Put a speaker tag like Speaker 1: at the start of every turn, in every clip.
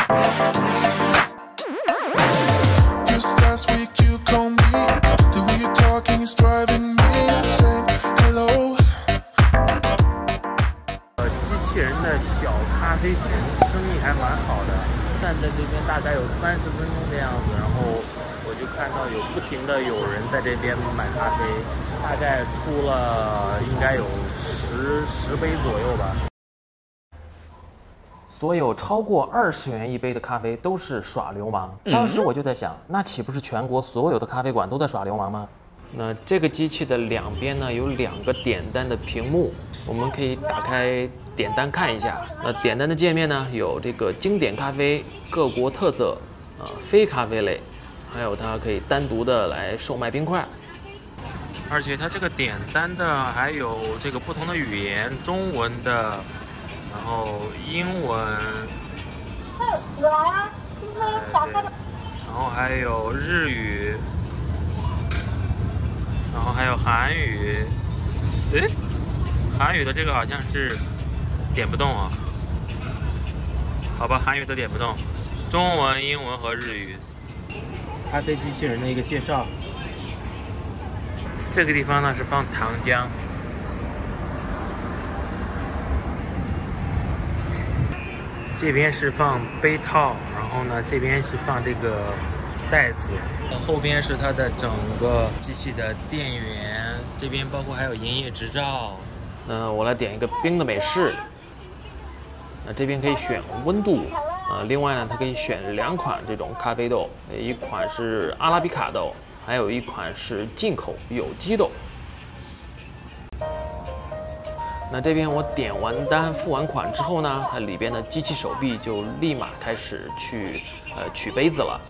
Speaker 1: Just last week you called me. The way you're talking is driving me insane. Hello.
Speaker 2: 机器人的小咖啡厅生意还蛮好的，站在这边大概有30分钟的样子，然后我就看到有不停的有人在这边买咖啡，大概出了应该有10杯左右吧。
Speaker 3: 所有超过20元一杯的咖啡都是耍流氓。当时我就在想，那岂不是全国所有的咖啡馆都在耍流氓吗？那这个机器的两边呢有2个点单的屏幕，我们可以打开点单看一下。那点单的界面呢有这个经典咖啡、各国特色、非咖啡类，还有它可以单独的来售卖冰块。而且它这个点单的还有这个不同的语言，中文的，然后英文，
Speaker 4: 有来啊，今天早上。
Speaker 3: 然后还有日语，然后还有韩语。诶，韩语的这个好像是点不动啊。好吧，韩语的点不动，中文、英文和日语。
Speaker 2: 咖啡机器人的一个介绍。这个地方呢是放糖浆。这边是放杯套，然后呢，这边是放这个袋子，后边是它的整个机器的电源，这边包括还有营业执照。
Speaker 3: 那我来点一个冰的美式。那这边可以选温度，另外呢，它可以选2款这种咖啡豆，一款是阿拉比卡豆，还有一款是进口有机豆。那这边我点完单、付完款之后呢，它里边的机器手臂就立马开始去取杯子了。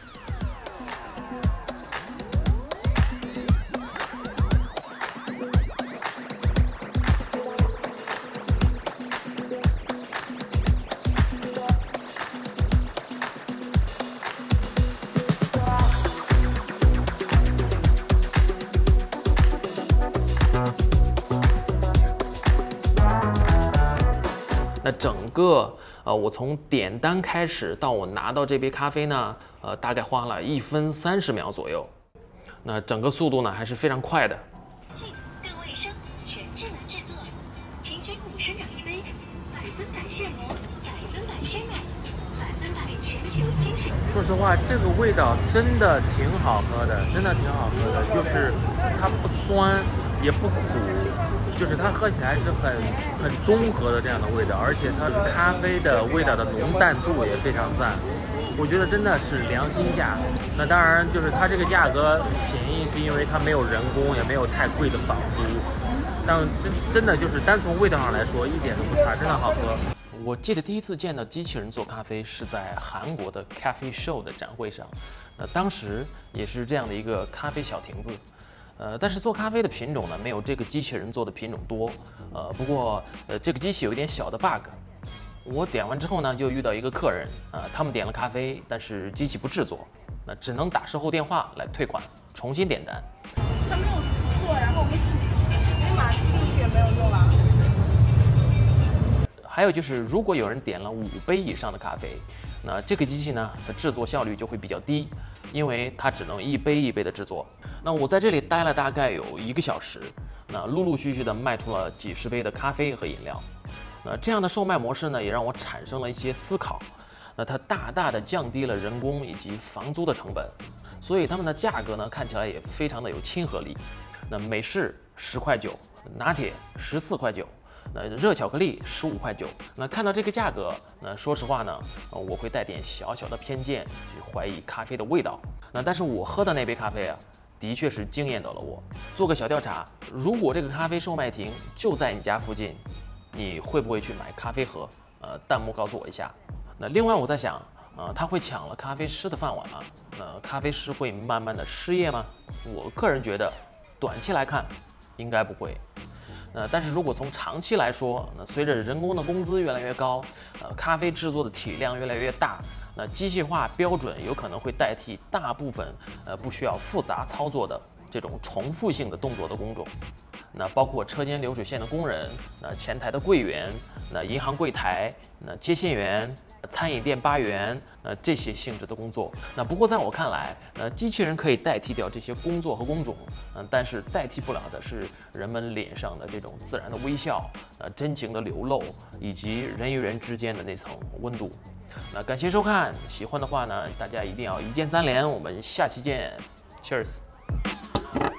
Speaker 3: 那整个我从点单开始到我拿到这杯咖啡呢，大概花了1分30秒左右。那整个速度呢还是非常快的。
Speaker 5: 更卫生，全智能制作，平均50秒一杯，100%现磨，100%鲜奶，100%全球精选。
Speaker 2: 说实话，这个味道真的挺好喝的，真的挺好喝的，就是它不酸也不苦。就是它喝起来是很中和的这样的味道，而且它咖啡的味道的浓淡度也非常赞，我觉得真的是良心价。那当然就是它这个价格便宜，是因为它没有人工，也没有太贵的房租，但真的就是单从味道上来说一点都不差，真的好喝。
Speaker 3: 我记得第一次见到机器人做咖啡是在韩国的 Cafe Show 的展会上，当时也是这样的一个咖啡小亭子。但是做咖啡的品种呢，没有这个机器人做的品种多。不过这个机器有一点小的 bug。我点完之后呢，就遇到一个客人，他们点了咖啡，但是机器不制作，那只能打售后电话来退款，重新点单。
Speaker 4: 他没有制作，然后我们取代码寄过去也没有用啊。
Speaker 3: 还有就是，如果有人点了5杯以上的咖啡，那这个机器呢，它制作效率就会比较低，因为它只能一杯一杯的制作。那我在这里待了大概有1个小时，那陆陆续续的卖出了几十杯的咖啡和饮料。那这样的售卖模式呢，也让我产生了一些思考。那它大大的降低了人工以及房租的成本，所以它们的价格呢，看起来也非常的有亲和力。那美式10.9块，拿铁14.9块。那热巧克力15.9块。那看到这个价格，那说实话呢，我会带点小小的偏见去怀疑咖啡的味道。那但是我喝的那杯咖啡啊，的确是惊艳到了我。做个小调查，如果这个咖啡售卖亭就在你家附近，你会不会去买咖啡喝？弹幕告诉我一下。那另外我在想，他会抢了咖啡师的饭碗吗？那咖啡师会慢慢的失业吗？我个人觉得，短期来看，应该不会。但是如果从长期来说，那随着人工的工资越来越高，咖啡制作的体量越来越大，那机械化标准有可能会代替大部分不需要复杂操作的这种重复性的动作的工种。那包括车间流水线的工人，那前台的柜员，那银行柜台，那接线员餐饮店8元，这些性质的工作。那不过在我看来，机器人可以代替掉这些工作和工种，但是代替不了的是人们脸上的这种自然的微笑，真情的流露，以及人与人之间的那层温度。那感谢收看，喜欢的话呢，大家一定要一键3连，我们下期见 ，Cheers。